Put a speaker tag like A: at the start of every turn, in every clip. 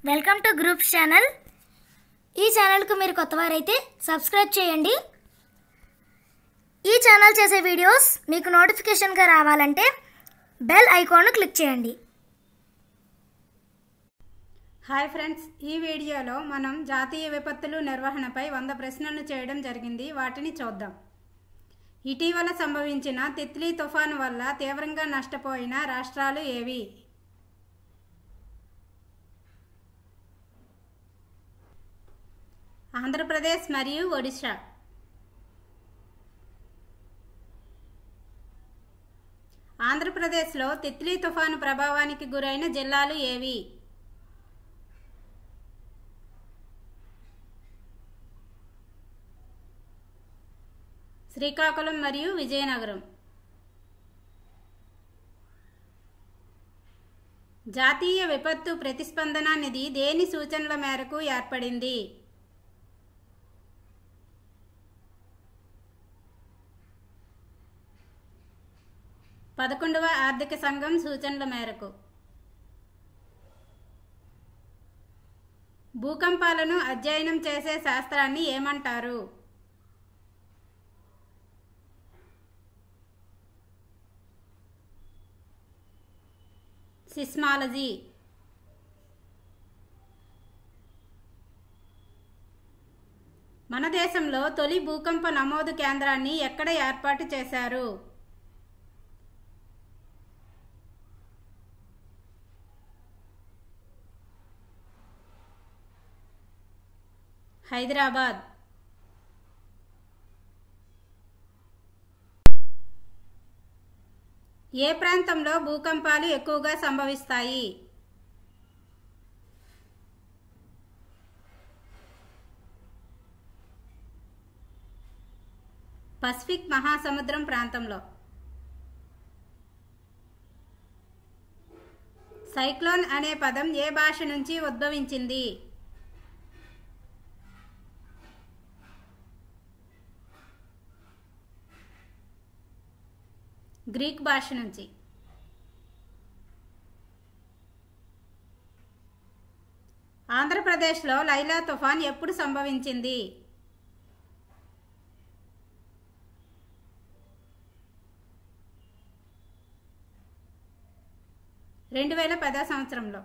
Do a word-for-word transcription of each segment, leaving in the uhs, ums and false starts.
A: Welcome to groups channel. ఈ ఛానల్కు మీరు కొత్తవారైతే సబ్స్క్రైబ్ చేయండి. ఈ ఛానల్ చేసే వీడియోస్ మీకు నోటిఫికేషన్గా రావాలంటే బెల్ ఐకాన్ను క్లిక్ చేయండి.
B: హాయ్ ఫ్రెండ్స్, ఈ వీడియోలో మనం జాతీయ విపత్తులు నిర్వహణపై వంద ప్రశ్నలను చేయడం జరిగింది. వాటిని చూద్దాం. ఇటీవల సంభవించిన తిత్లీ తుఫాను వల్ల తీవ్రంగా నష్టపోయిన రాష్ట్రాలు ఏవి? ఆంధ్రప్రదేశ్ మరియు ఒడిశా. ఆంధ్రప్రదేశ్లో తిత్లీ తుఫాను ప్రభావానికి గురైన జిల్లాలు ఏవి? శ్రీకాకుళం మరియు విజయనగరం. జాతీయ విపత్తు ప్రతిస్పందన నిధి దేని సూచనల మేరకు ఏర్పడింది? పదకొండవ ఆర్థిక సంఘం సూచనల మేరకు. భూకంపాలను అధ్యయనం చేసే శాస్త్రాన్ని ఏమంటారు? సిస్మాలజీ. మన దేశంలో తొలి భూకంప నమోదు కేంద్రాన్ని ఎక్కడ ఏర్పాటు చేశారు? హైదరాబాద్. ఏ ప్రాంతంలో భూకంపాలు ఎక్కువగా సంభవిస్తాయి? పసిఫిక్ మహాసముద్రం ప్రాంతంలో. సైక్లోన్ అనే పదం ఏ భాష నుంచి ఉద్భవించింది? గ్రీక్ భాష నుంచి. ఆంధ్రప్రదేశ్లో లైలా తుఫాన్ ఎప్పుడు సంభవించింది? రెండు వేల పదో సంవత్సరంలో.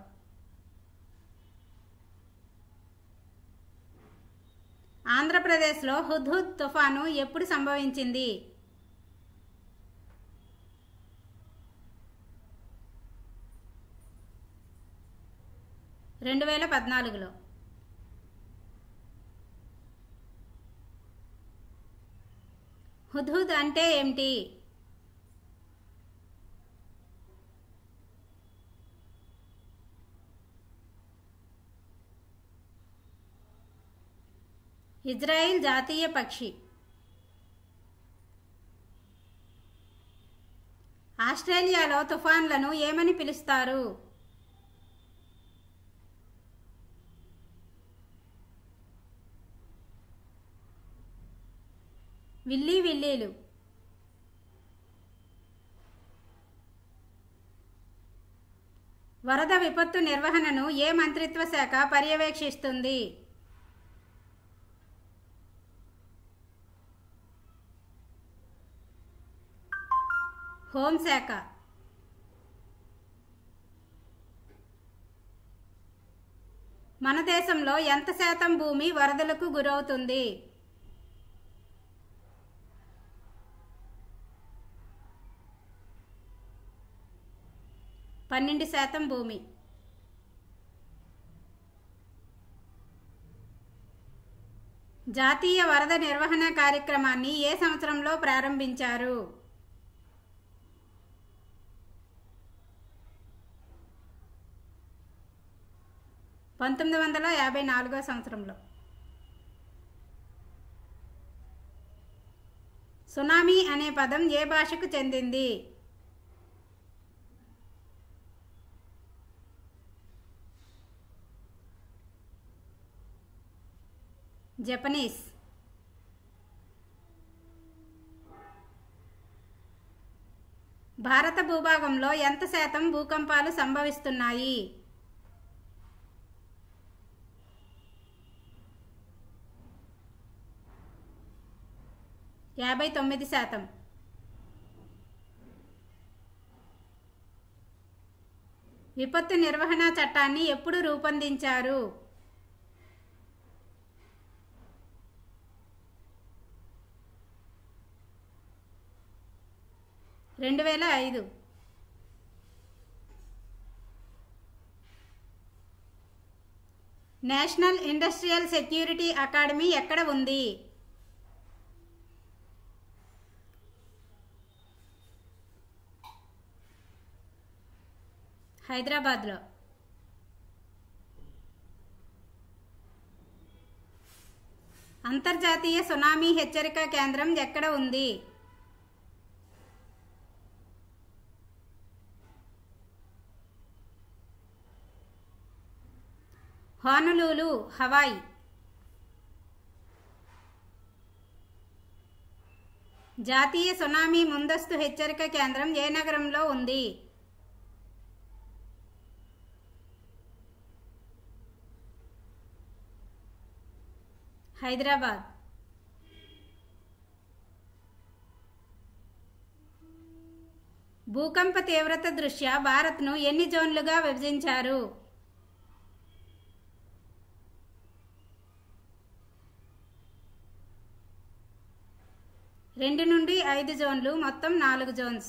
B: ఆంధ్రప్రదేశ్లో హుద్హుద్ తుఫాను ఎప్పుడు సంభవించింది? రెండు వేల పద్నాలుగులో. హుద్హుద్ అంటే ఏమిటి? ఇజ్రాయిల్ జాతీయ పక్షి. ఆస్ట్రేలియాలో తుఫాన్లను ఏమని పిలుస్తారు? విల్లీ విల్లీలు. వరద విపత్తు నిర్వహణను ఏ మంత్రిత్వ శాఖ పర్యవేక్షిస్తుంది? హోంశాఖ. మన దేశంలో ఎంత శాతం భూమి వరదలకు గురవుతుంది? పన్నెండు శాతం భూమి. జాతీయ వరద నిర్వహణ కార్యక్రమాన్ని ఏ సంవత్సరంలో ప్రారంభించారు? పంతొమ్మిది వందల యాభై నాలుగో సంవత్సరంలో. సునామీ అనే పదం ఏ భాషకు చెందింది? జపనీస్. భారత భూభాగంలో ఎంత శాతం భూకంపాలు సంభవిస్తున్నాయి? యాభై తొమ్మిది శాతం. విపత్తు నిర్వహణ చట్టాన్ని ఎప్పుడు రూపొందించారు? రెండు వేల ఐదు. నేషనల్ ఇండస్ట్రియల్ సెక్యూరిటీ అకాడమీ ఎక్కడ ఉంది? హైదరాబాద్లో. అంతర్జాతీయ సునామీ హెచ్చరిక కేంద్రం ఎక్కడ ఉంది? Honolulu, Hawaii. జాతీయ సునామీ ముందస్తు హెచ్చరిక కేంద్రం ఏ నగరంలో ఉంది? హైదరాబాద్. భూకంప తీవ్రత దృష్ట్యా భారత్ను ఎన్ని జోన్లుగా విభజించారు? రెండు నుండి ఐదు జోన్లు, మొత్తం నాలుగు జోన్స్.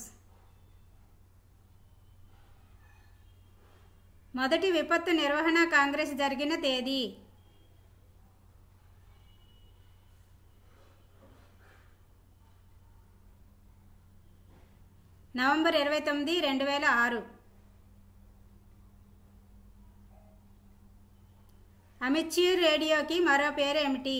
B: మొదటి విపత్తు నిర్వహణ కాంగ్రెస్ జరిగిన తేదీ? నవంబర్ ఇరవై తొమ్మిది రెండు వేల ఆరు. అమెచ్యూర్ రేడియోకి మరో పేరేమిటి?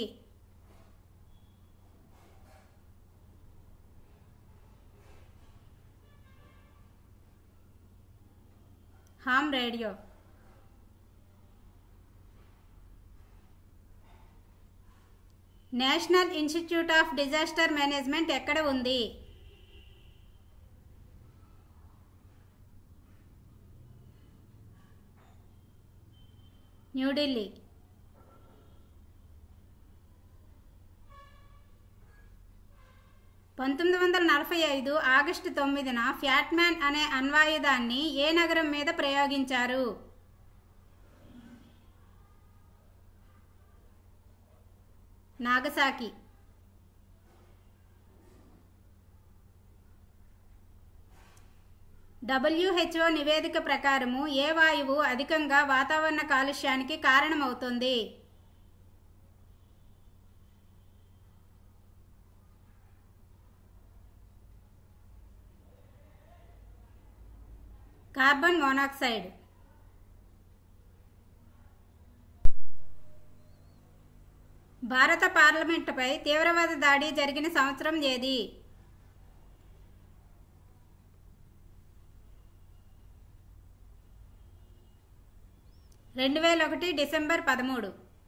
B: Ham radio. National institute of disaster management ఎక్కడ ఉంది? న్యూఢిల్లీ. పంతొమ్మిది వందల నలభై ఐదు ఆగస్టు తొమ్మిదిన ఫ్యాట్మ్యాన్ అనే అణ్వాయుధాన్ని ఏ నగరం మీద ప్రయోగించారు? నాగసాకి. డబ్ల్యూహెచ్ఓ నివేదిక ప్రకారము ఏ వాయువు అధికంగా వాతావరణ కాలుష్యానికి కారణమవుతుంది? Carbon monoxide. భారత పార్లమెంటుపై తీవ్రవాద దాడి జరిగిన సంవత్సరం ఏది? రెండు వేల ఒకటి డిసెంబర్ పదమూడు.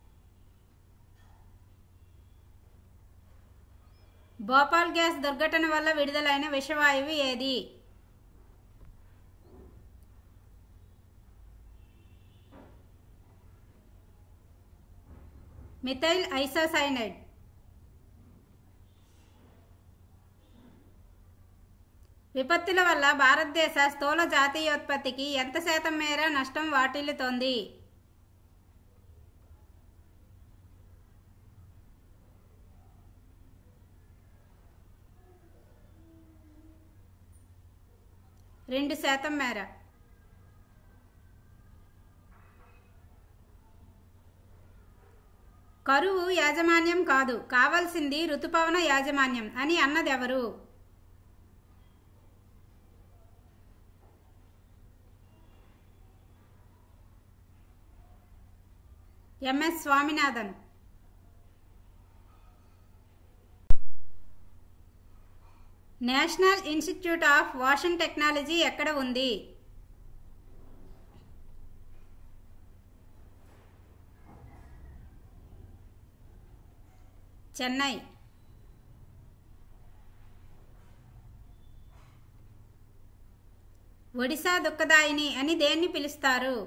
B: భోపాల్ గ్యాస్ దుర్ఘటన వల్ల విడుదలైన విషవాయువు ఏది? Methyl isocyanide. విపత్తుల వల్ల భారతదేశ స్థూల జాతీయోత్పత్తికి ఎంత శాతం మేర నష్టం వాటిల్లుతోంది? రెండు శాతం మేర. కరువు యాజమాన్యం కాదు, కావాల్సింది ఋతుపవన యాజమాన్యం అని అన్నదెవరు? MS Swaminathan. National institute of ocean technology ఎక్కడ ఉంది? చెన్నై. ఒడిశా దుఃఖదాయిని అని దేన్ని పిలుస్తారు?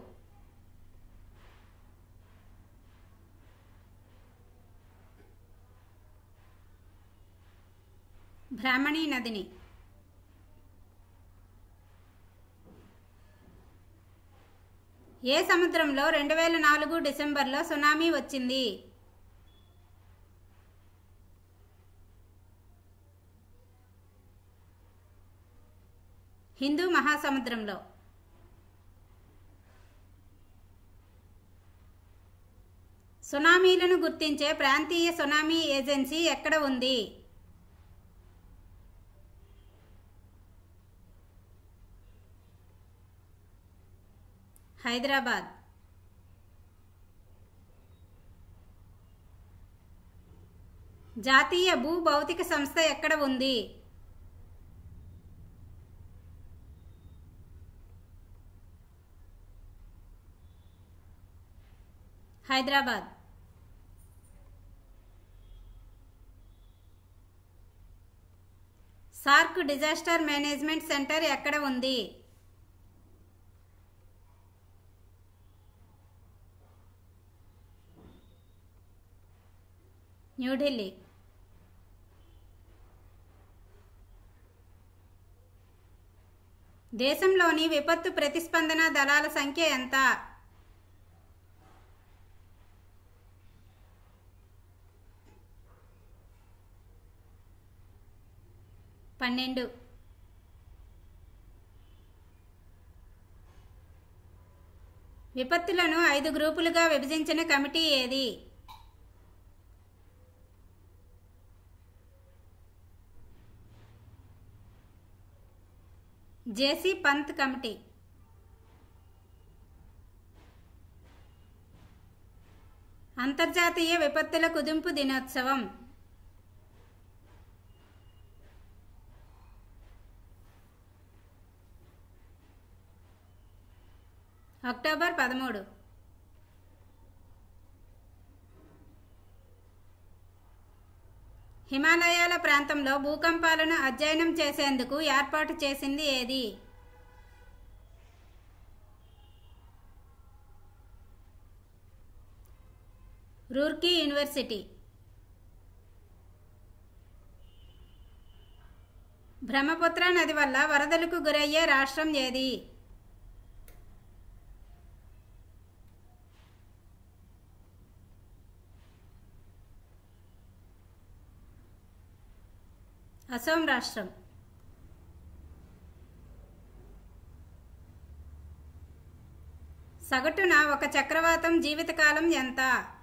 B: బ్రాహ్మణి నదిని. ఏ సముద్రంలో రెండు వేల నాలుగు డిసెంబర్లో సునామీ వచ్చింది? హిందూ మహాసముద్రంలో. సునామీలను గుర్తించే ప్రాంతీయ సునామీ ఏజెన్సీ ఎక్కడ ఉంది? హైదరాబాద్. జాతీయ భూ భౌతిక సంస్థ ఎక్కడ ఉంది? Hyderabad. SAARC disaster management centre ఎక్కడ ఉంది? న్యూఢిల్లీ. దేశంలోని విపత్తు ప్రతిస్పందన దళాల సంఖ్య ఎంత? పన్నెండు. విపత్తులను ఐదు గ్రూపులుగా విభజించిన కమిటీ ఏది? JC Pant committee. అంతర్జాతీయ విపత్తుల కుదింపు దినోత్సవం. అక్టోబర్ పదమూడు. హిమాలయాల ప్రాంతంలో భూకంపాలను అధ్యయనం చేసేందుకు ఏర్పాటు చేసింది ఏది? రూర్కీ యూనివర్సిటీ. బ్రహ్మపుత్ర నది వల్ల వరదలకు గురయ్యే రాష్ట్రం ఏది? అసోం రాష్ట్రం. సగటున ఒక చక్రవాతం జీవితకాలం ఎంత?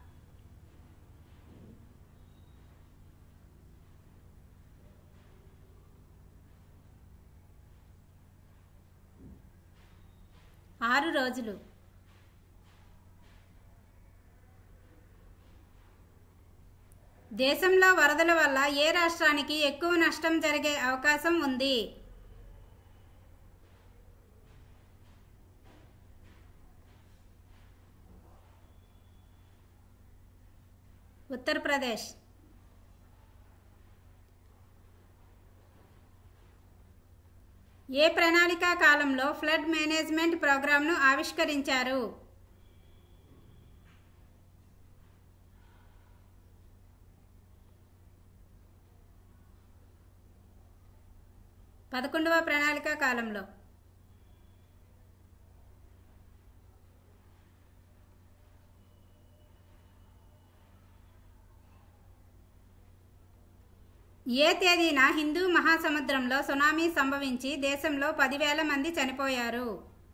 B: ఆరు రోజులు. దేశంలో వరదల వల్ల ఏ రాష్ట్రానికి ఎక్కువ నష్టం జరిగే అవకాశం ఉంది? ఉత్తరప్రదేశ్. ఏ ప్రణాళికా కాలంలో ఫ్లడ్ మేనేజ్మెంట్ ప్రోగ్రాంను ఆవిష్కరించారు? పదకొండవ ప్రణాళిక కాలంలో. ఏ తేదీన హిందూ మహాసముద్రంలో సునామీ సంభవించి దేశంలో పదివేల మంది చనిపోయారు?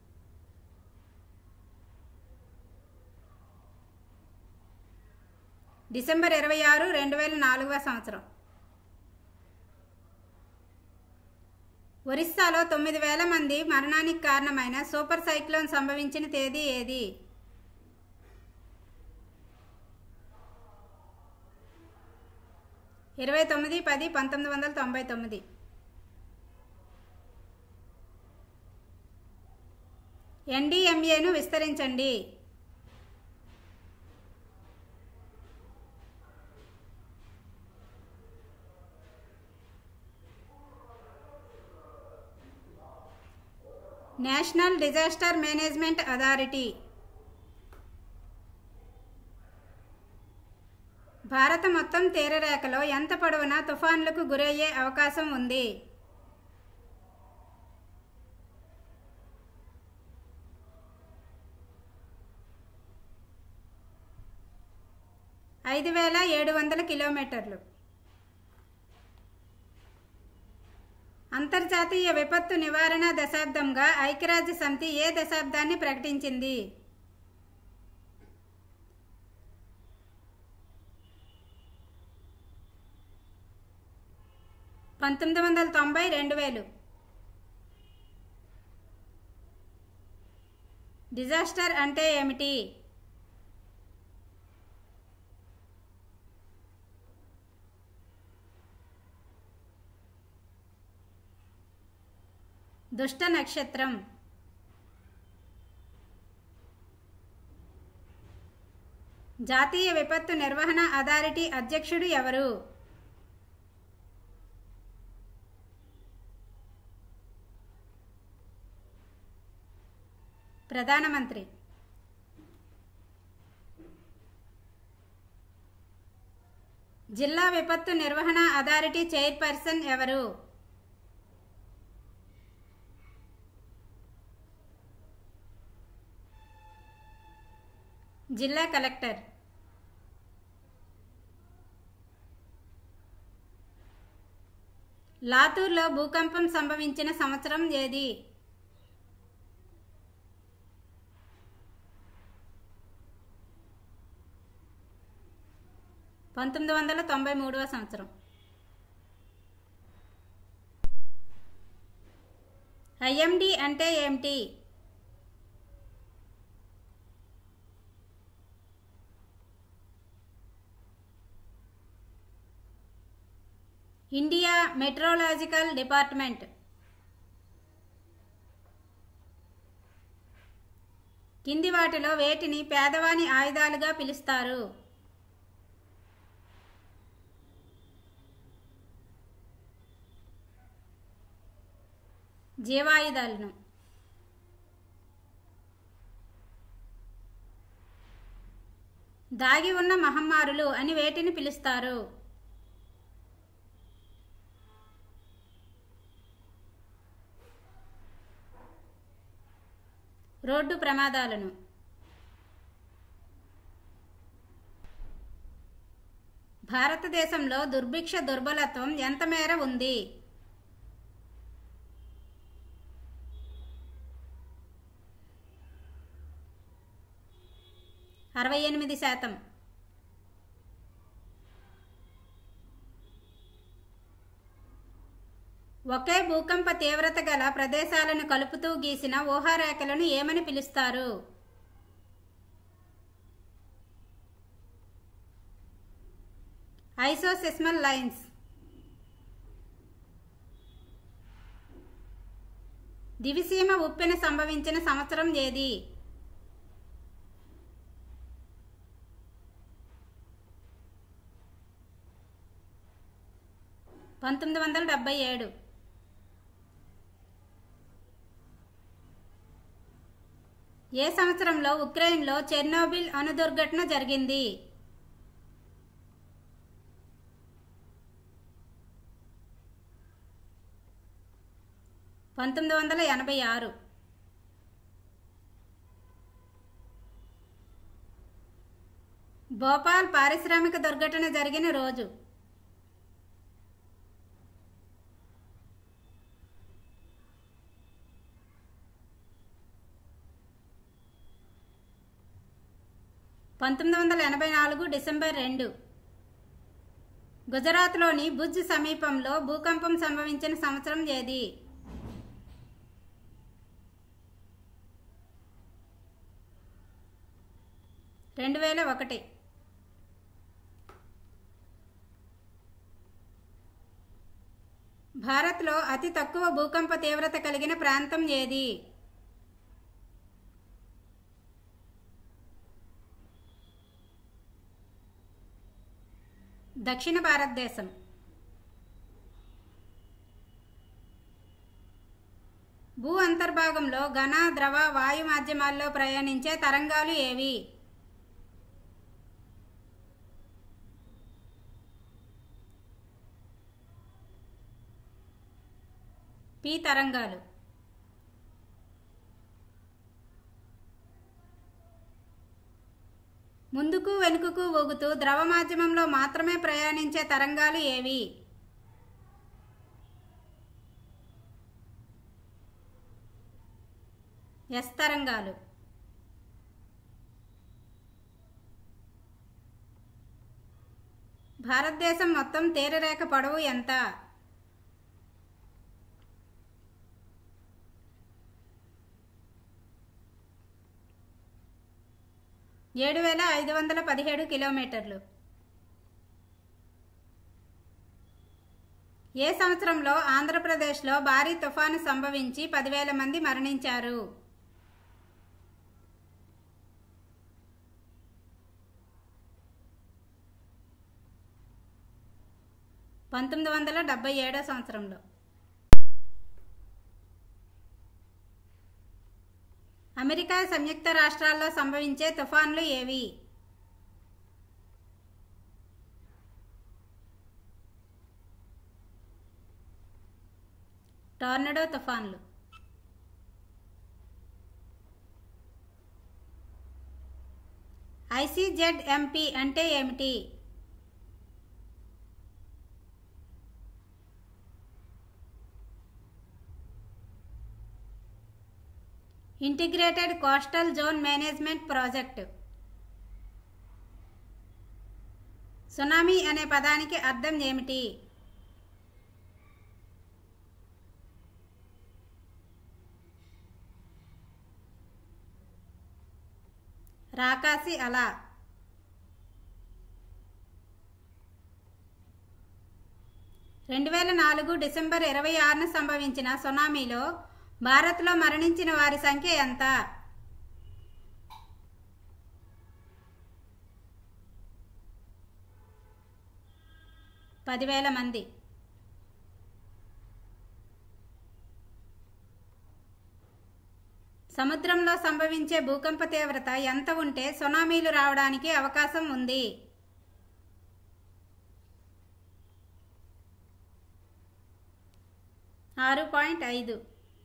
B: డిసెంబర్ ఇరవై ఆరు రెండు వేల నాలుగవ సంవత్సరం. ఒరిస్సాలో తొమ్మిది వేల మంది మరణానికి కారణమైన సూపర్ సైక్లోన్ సంభవించిన తేదీ ఏది? ఇరవై తొమ్మిది పది పంతొమ్మిది వందల తొంభై తొమ్మిది. ఎన్డీఎంఏను విస్తరించండి. National disaster management authority. భారత మొత్తం తీరరేఖలో ఎంత పొడవునా తుఫాన్లకు గురయ్యే అవకాశం ఉంది? ఐదు వేల ఏడు వందల కిలోమీటర్లు. అంతర్జాతీయ విపత్తు నివారణ దశాబ్దంగా ఐక్యరాజ్య సమితి ఏ దశాబ్దాన్ని ప్రకటించింది? పంతొమ్మిది వందల తొంభై రెండు వేలు. డిజాస్టర్ అంటే ఏమిటి? దుష్ట నక్షత్రం. జాతీయ విపత్తు నిర్వహణ అథారిటీ అధ్యక్షుడు ఎవరు? ప్రధానమంత్రి. జిల్లా విపత్తు నిర్వహణ అథారిటీ చైర్పర్సన్ ఎవరు? జిల్లా కలెక్టర్. లాతూర్లో భూకంపం సంభవించిన సంవత్సరం ఏది? పంతొమ్మిది వందల తొంభై మూడవ సంవత్సరం. ఐఎండి అంటే ఏమిటి? India meteorological department. కింది వాటిలో వేటిని పేదవాని ఆయుధాలుగా పిలుస్తారు? జీవాయుధాలను. దాగి ఉన్న మహమ్మారులు అని వేటిని పిలుస్తారు? రోడ్డు ప్రమాదాలను. భారతదేశంలో దుర్భిక్ష దుర్బలత్వం ఎంత మేర ఉంది? అరవై ఎనిమిది శాతం. ఒకే భూకంప తీవ్రత గల ప్రదేశాలను కలుపుతూ గీసిన ఊహారేఖలను ఏమని పిలుస్తారు? ఐసోసిస్మల్ లైన్స్. దివిసీమ ఉప్పెన సంభవించిన సంవత్సరం ఏది? పంతొమ్మిది వందల డెబ్బై ఏడు. ఏ సంవత్సరంలో ఉక్రెయిన్లో చెర్నోబిల్ అణు దుర్ఘటన జరిగింది? పంతొమ్మిది వందల ఎనభై ఆరు. భోపాల్ పారిశ్రామిక దుర్ఘటన జరిగిన రోజు? పంతొమ్మిది వందల ఎనభై నాలుగు డిసెంబర్ రెండు. గుజరాత్లోని భుజ్ సమీపంలో భూకంపం సంభవించిన సంవత్సరం ఏది? రెండు వేల ఒకటి. భారత్లో అతి తక్కువ భూకంప తీవ్రత కలిగిన ప్రాంతం ఏది? దక్షిణ భారతదేశం. భూ అంతర్భాగంలో ఘన, ద్రవ, వాయు మాధ్యమాల్లో ప్రయాణించే తరంగాలు ఏవి? పి తరంగాలు. ముందుకు వెనుకకు ఊగుతూ ద్రవ మాధ్యమంలో మాత్రమే ప్రయాణించే తరంగాలు ఏవి? ఎస్ తరంగాలు. భారతదేశం మొత్తం తీరరేఖ పొడవు ఎంత? ఏడు వేల ఐదు వందల పదిహేడు కిలోమీటర్లు. ఏ సంవత్సరంలో ఆంధ్రప్రదేశ్లో భారీ తుఫాను సంభవించి పదివేల మంది మరణించారు? పంతొమ్మిది వందల డెబ్బై ఏడో సంవత్సరంలో. అమెరికా సంయుక్త రాష్ట్రాల్లో సంభవించే తుఫాన్లు ఏవి? టోర్నడో తుఫాన్లు. I C Z M P అంటే ఏమిటి? Integrated coastal zone management project. Tsunami అనే పదానికి అర్థం ఏమిటి? రాకాసి అల. రెండు వేల నాలుగు డిసెంబర్ ఇరవై ఆరున సంభవించిన సునామీలో భారత్లో మరణించిన వారి సంఖ్య ఎంత? పదివేల మంది. సముద్రంలో సంభవించే భూకంప తీవ్రత ఎంత ఉంటే సునామీలు రావడానికి అవకాశం ఉంది? ఆరు పాయింట్ ఐదు.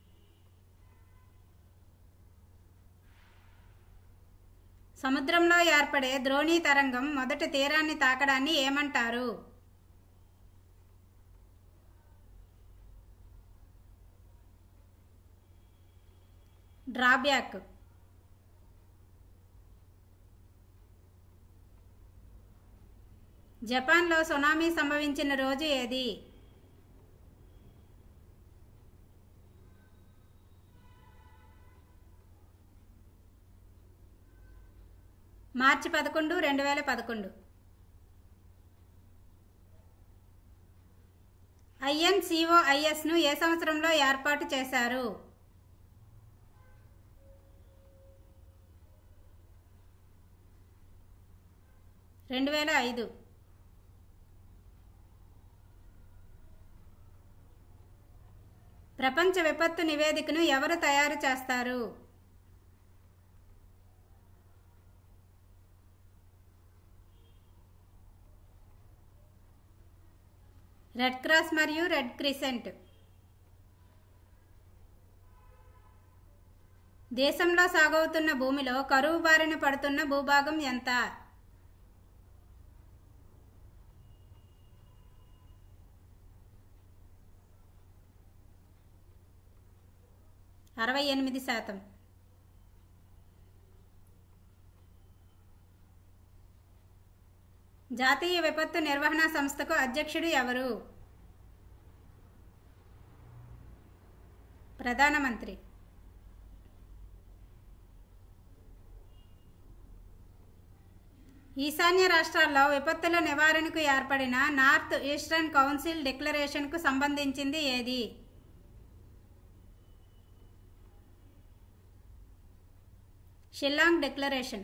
B: సముద్రంలో ఏర్పడే ద్రోణి తరంగం మొదటి తీరాన్ని తాకడాన్ని ఏమంటారు? డ్రాబ్యాక్. జపాన్లో సునామీ సంభవించిన రోజు ఏది? మార్చి పదకొండు రెండు వేల పదకొండు. I N C O I S ను ఏ సంవత్సరంలో ఏర్పాటు చేశారు? రెండు వేల ఐదు. ప్రపంచ విపత్తు నివేదికను ఎవరు తయారు చేస్తారు? రెడ్ క్రాస్ మరియు రెడ్ క్రిసెంట్. దేశంలో సాగవుతున్న భూమిలో కరువు బారిన పడుతున్న భూభాగం ఎంత? అరవై ఎనిమిది శాతం. జాతీయ విపత్తు నిర్వహణ సంస్థకు అధ్యక్షుడు ఎవరు? ప్రధానమంత్రి. ఈశాన్య రాష్ట్రాల్లో విపత్తుల నివారణకు ఏర్పడిన నార్త్ ఈస్టర్న్ కౌన్సిల్ డిక్లరేషన్కు సంబంధించింది ఏది? షిల్లాంగ్ డిక్లరేషన్.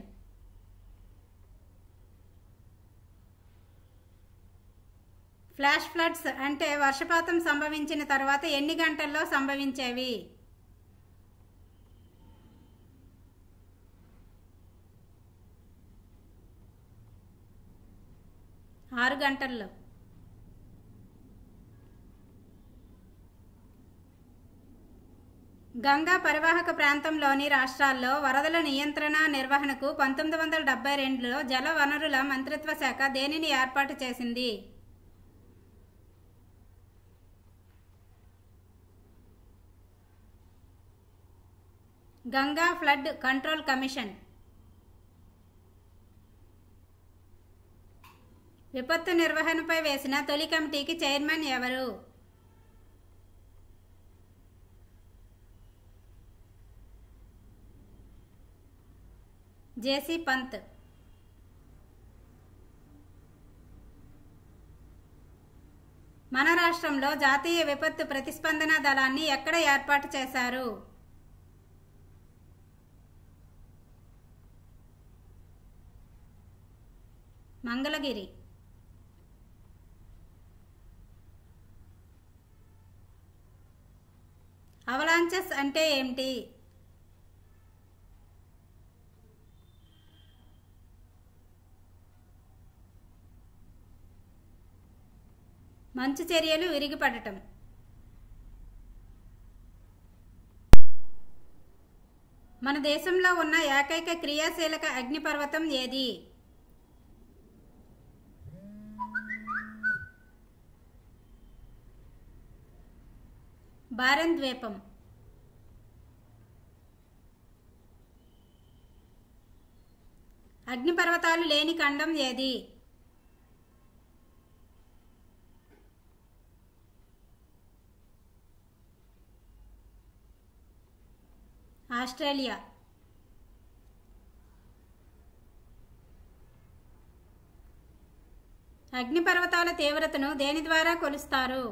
B: ఫ్లాష్ ఫ్లడ్స్ అంటే వర్షపాతం సంభవించిన తర్వాత ఎన్ని గంటల్లో సంభవించేవి? ఆరు గంటల్లో. గంగా పరివాహక ప్రాంతంలోని రాష్ట్రాల్లో వరదల నియంత్రణ నిర్వహణకు పంతొమ్మిది వందల డెబ్బై రెండులో జల వనరుల మంత్రిత్వ శాఖ దేనిని ఏర్పాటు చేసింది? Ganga flood control commission. విపత్తు నిర్వహణపై వేసిన తొలి కమిటీకి చైర్మన్ ఎవరు? జేసీ పంత్. మన రాష్ట్రంలో జాతీయ విపత్తు ప్రతిస్పందన దళాన్ని ఎక్కడ ఏర్పాటు చేశారు? మంగళగిరి. అవలాంచెస్ అంటే ఏమిటి? మంచు చర్యలు విరిగిపడటం. మన దేశంలో ఉన్న ఏకైక క్రియాశీలక అగ్నిపర్వతం ఏది? బారెన్ ద్వీపం. అగ్నిపర్వతాలు లేని ఖండం ఏది? ఆస్ట్రేలియా. అగ్నిపర్వతాల తీవ్రతను దేని ద్వారా కొలుస్తారు?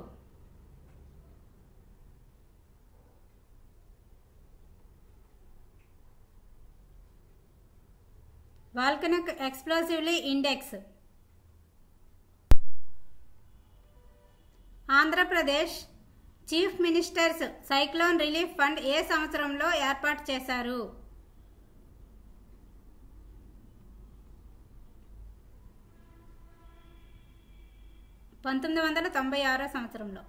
B: Volcanic explosively index. Andhra Pradesh chief ministers cyclone relief fund ఏ సంవత్సరంలో ఏర్పాటు చేశారు? పంతొమ్మిది వందల తొంభై ఆరో సంవత్సరంలో.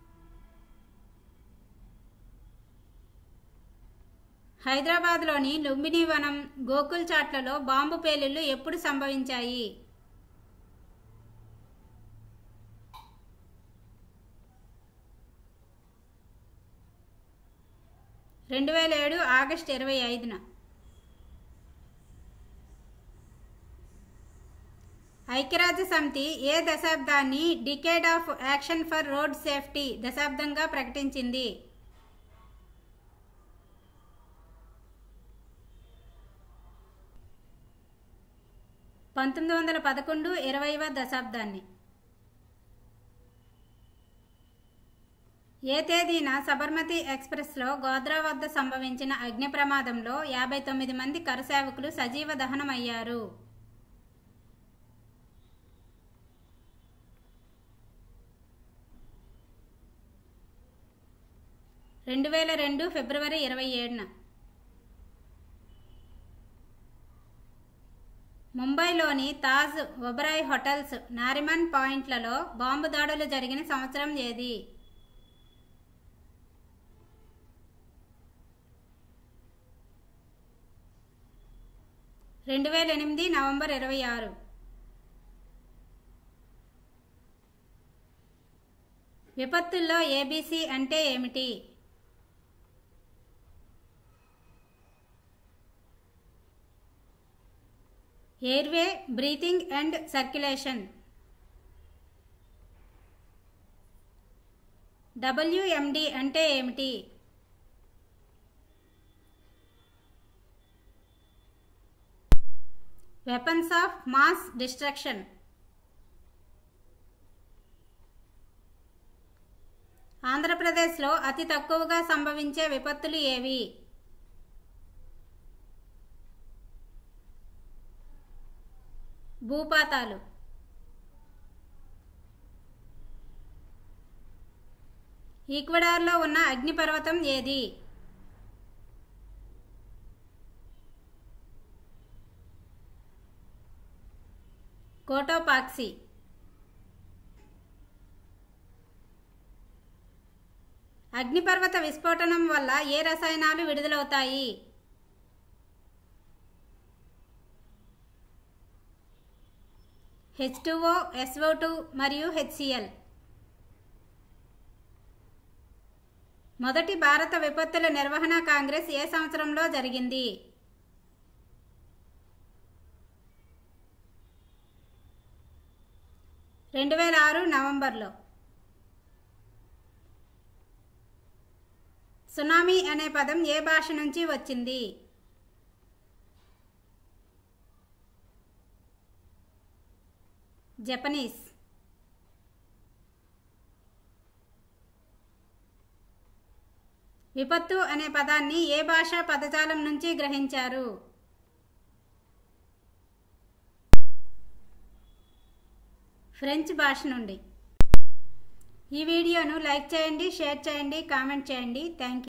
B: హైదరాబాద్లోని లుంబిని వనం, గోకుల్ చాట్లలో బాంబు పేలుళ్లు ఎప్పుడు సంభవించాయి? రెండు వేల ఏడు ఆగస్టు ఇరవై ఐదున. ఐక్యరాజ్య సమితి ఏ దశాబ్దాన్ని decade of action for road safety దశాబ్దంగా ప్రకటించింది? పంతొమ్మిది వందల పదకొండు ఇరవైవ దశాబ్దాన్ని. ఏ తేదీన సబర్మతి ఎక్స్ప్రెస్లో గోద్రా వద్ద సంభవించిన అగ్ని ప్రమాదంలో యాభై తొమ్మిది మంది కరసేవకులు సజీవ దహనమయ్యారు? రెండు వేల రెండు ఫిబ్రవరి ఇరవై ఏడున. ముంబైలోని తాజ్ ఒబరాయ్ హోటల్స్, నారిమన్ పాయింట్లలో బాంబు దాడులు జరిగిన సంవత్సరం ఏది? రెండు వేల ఎనిమిది నవంబర్ ఇరవై ఆరు. విపత్తుల్లో ఏబీసీ అంటే ఏమిటి? Airway, breathing and circulation. WMD అంటే ఏమిటి? Weapons of mass destruction. ఆంధ్రప్రదేశ్లో అతి తక్కువగా సంభవించే విపత్తులు ఏవి? భూపాతాలు. ఈక్వెడార్లో ఉన్న అగ్నిపర్వతం ఏది? కోటోపాక్సి. అగ్నిపర్వత విస్ఫోటనం వల్ల ఏ రసాయనాలు విడుదలవుతాయి? H two O, S O two మరియు హెచ్ సి ఎల్. మొదటి భారత విపత్తుల నిర్వహణ కాంగ్రెస్ ఏ సంవత్సరంలో జరిగింది? రెండు వేల ఆరు నవంబర్లో. సునామీ అనే పదం ఏ భాష నుంచి వచ్చింది? జపనీస్. విపత్తు అనే పదాన్ని ఏ భాషా పదజాలం నుంచి గ్రహించారు? ఫ్రెంచ్ భాష నుండి. ఈ వీడియోను లైక్ చేయండి, షేర్ చేయండి, కామెంట్ చేయండి. Thank you.